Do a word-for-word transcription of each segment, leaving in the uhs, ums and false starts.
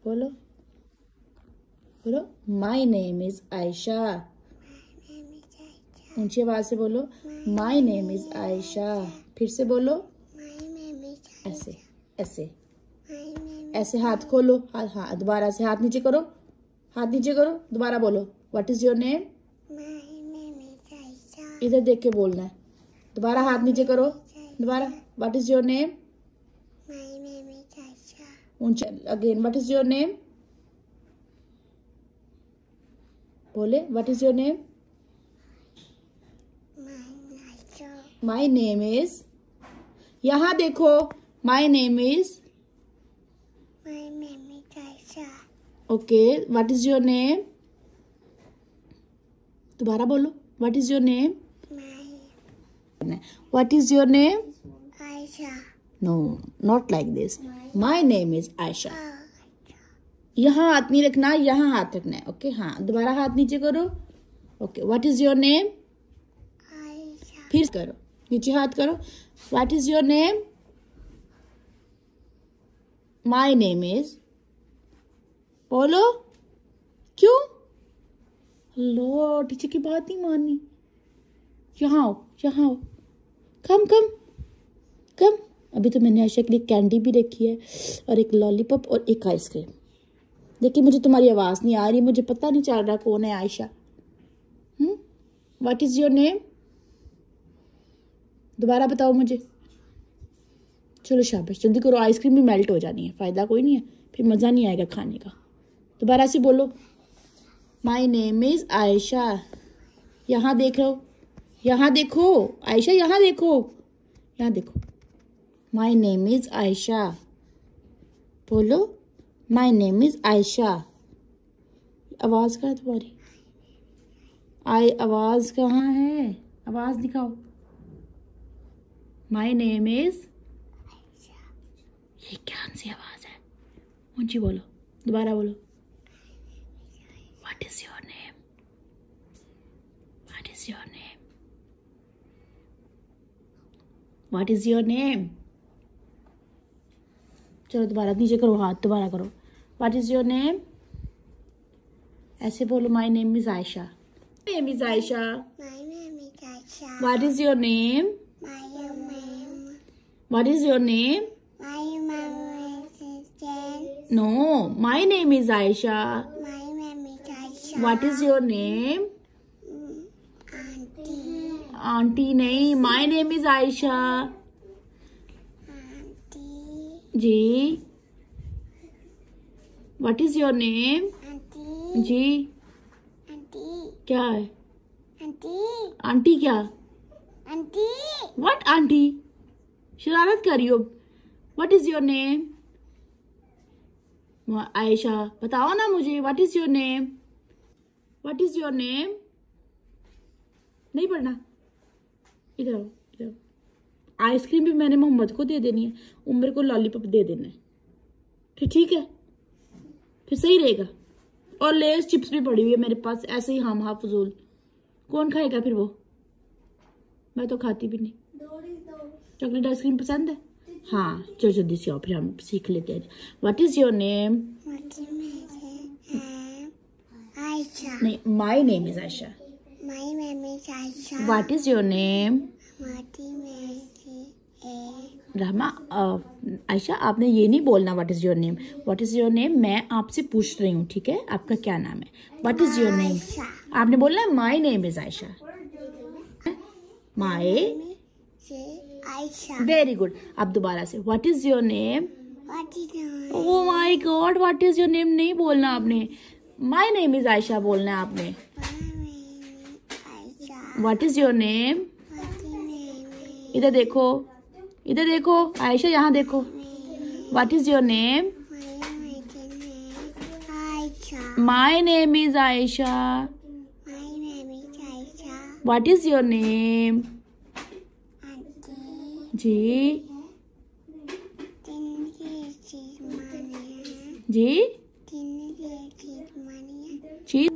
बोलो बोलो, my name is Ayesha. ऊंची आवाज से बोलो, माई नेम इज आयशा। फिर से बोलो, ऐसे ऐसे ऐसे हाथ खोलो, हाँ हाँ, दोबारा से हाथ नीचे करो, हाथ नीचे करो, दोबारा बोलो, व्हाट इज योर नेम। इधर देख के बोलना है। दोबारा हाथ नीचे करो, दोबारा, व्हाट इज योर नेम। ऊंचे again, what is your name. बोले, what is your name. My name is, यहां देखो, my name is, okay, what is your name. दोबारा बोलो, what is your name. What is your name. Ayesha. No, not like this. My name is Ayesha. यहाँ हाथ नहीं रखना, यहाँ हाथ रखना है। ओके, हाँ, दोबारा हाथ नीचे करो। Okay, what is your name. Ayesha. फिर करो, नीचे हाथ करो, what is your name. My name is, बोलो, क्यों। लो, टीचर की बात नहीं माननी। यहाँ आओ, यहाँ आओ, कम कम कम। अभी तो मैंने आयशा के लिए कैंडी भी रखी है, और एक लॉलीपॉप और एक आइसक्रीम। देखिए, मुझे तुम्हारी आवाज नहीं आ रही, मुझे पता नहीं चल रहा कौन है Ayesha. Hmm, what is your name. दोबारा बताओ मुझे। चलो शाबाश, जल्दी करो, आइसक्रीम भी मेल्ट हो जानी है, फायदा कोई नहीं है, फिर मजा नहीं आएगा खाने का। दोबारा से बोलो, माई नेम इज आयशा। यहाँ देखो, यहाँ देखो आयशा, यहाँ देखो, यहाँ देखो, माई नेम इज आयशा। बोलो, माई नेम इज आयशा। आवाज कहाँ है तुम्हारी। आई आवाज कहाँ है, आवाज दिखाओ। माई नेम इज, ये क्या सी आवाज है। ऊंची बोलो, दोबारा बोलो, what is your name. What is your name. What is your name. चलो दोबारा नीचे करो हाथ, दोबारा करो, व्हाट इज योर नेम। ऐसे बोलो, my name is Ayesha. Name is Ayesha. What is your name. What is your name. No, my name is Ayesha. What is your name. Aunty नहीं, माई नेम इज आयशा। जी, व्हाट इज योर नेम। जी, क्या है। Aunty क्या। What aunty, शरारत कर रही हो। What is your name. Ayesha, बताओ ना मुझे, what is your name. What is your name. नहीं पढ़ना, इधर आओ, इधर आओ। आइसक्रीम भी मैंने मोहम्मद को दे देनी है, उम्र को लॉलीपॉप दे देना है, फिर ठीक है, फिर सही रहेगा। और लेस चिप्स भी पड़ी हुई है मेरे पास, ऐसे ही हम हाँ फजूल। कौन खाएगा फिर वो, मैं तो खाती भी नहीं। चॉकलेट आइसक्रीम पसंद है। हाँ, चलो जल्दी से आओ, फिर हम सीख लेते हैं। What is your name. Ayesha. नहीं, my name is Ayesha. My name is Ayesha. What is your name. Rahma, Ayesha आपने ये नहीं बोलना what is your name. What is your name मैं आपसे पूछ रही हूँ, ठीक है, आपका क्या नाम है। व्हाट इज योर नेम, आपने बोलना है my name is Ayesha. My, very good. अब दोबारा से, what is your name. Oh my god, what is your name नहीं बोलना आपने, माई नेम इज आयशा बोलना है आपने। What is your name. इधर देखो, इधर देखो आयशा, यहाँ देखो, what is your name. My name is Ayesha. What is your name. जी जी चीज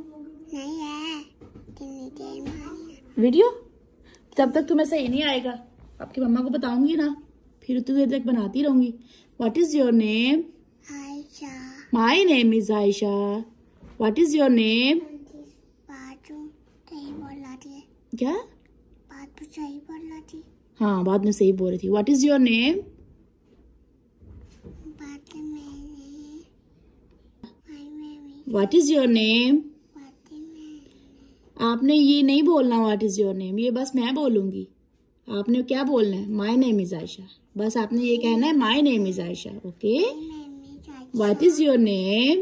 वीडियो, तब तक तुम्हें सही नहीं आएगा, आपकी मम्मा को बताऊंगी ना, फिर उतनी देर तक बनाती रहूंगी। What is your name. Ayesha. My name is Ayesha. What is your name? बाजू सही बोला थी। क्या? बात सही बोला थी। हाँ, बाद में सही बोल रही थी। What is your name? बात मैंने my mummy what is your name? बात में आपने ये नहीं बोलना व्हाट इज योर नेम, ये बस मैं बोलूंगी। आपने क्या बोलना है? My name is Ayesha. बस आपने ये कहना है my name is Ayesha. Okay. What is your name?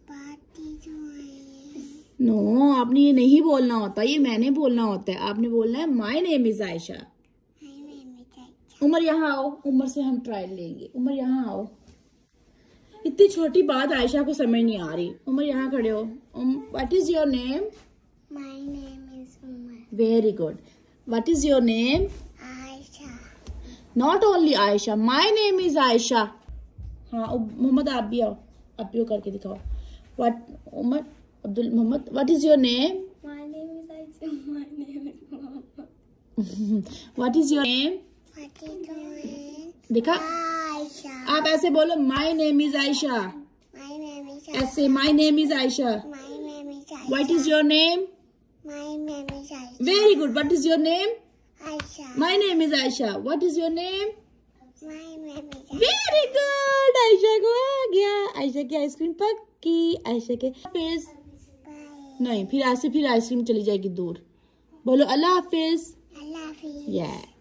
No, आपने ये नहीं बोलना होता, ये मैंने बोलना होता है। आपने बोलना है my name is Ayesha. Umar यहाँ आओ, उमर से हम ट्रायल लेंगे। उमर यहाँ आओ। इतनी छोटी बात आयशा को समझ नहीं आ रही। उमर यहाँ खड़े हो। What is your name? My name is Umar. Very good. What is your name? Ayesha. Not only Ayesha, my name is Ayesha. हाँ, मोहम्मद आप भी आओ, आप भी करके दिखाओ। What Umar Abdul Mohammad, what is your name? My name is Ayesha. My name is Mohammad. What is your name? What is your name? देखा, आयशा। आप ऐसे बोलो my name is Ayesha. My name is ऐसे my name is Ayesha. My name is Ayesha. What is your name? My name is Ayesha. Very good. What is your name? Ayesha. My name is Ayesha. What is your name? My name is very good. Ayesha को आ गया। आयशा की ice cream पक्की। आयशा के हाफिज। नहीं, फिर ऐसे फिर आइसक्रीम चली जाएगी दूर। बोलो अल्लाह हाफिज। अल्लाह हाफिज। या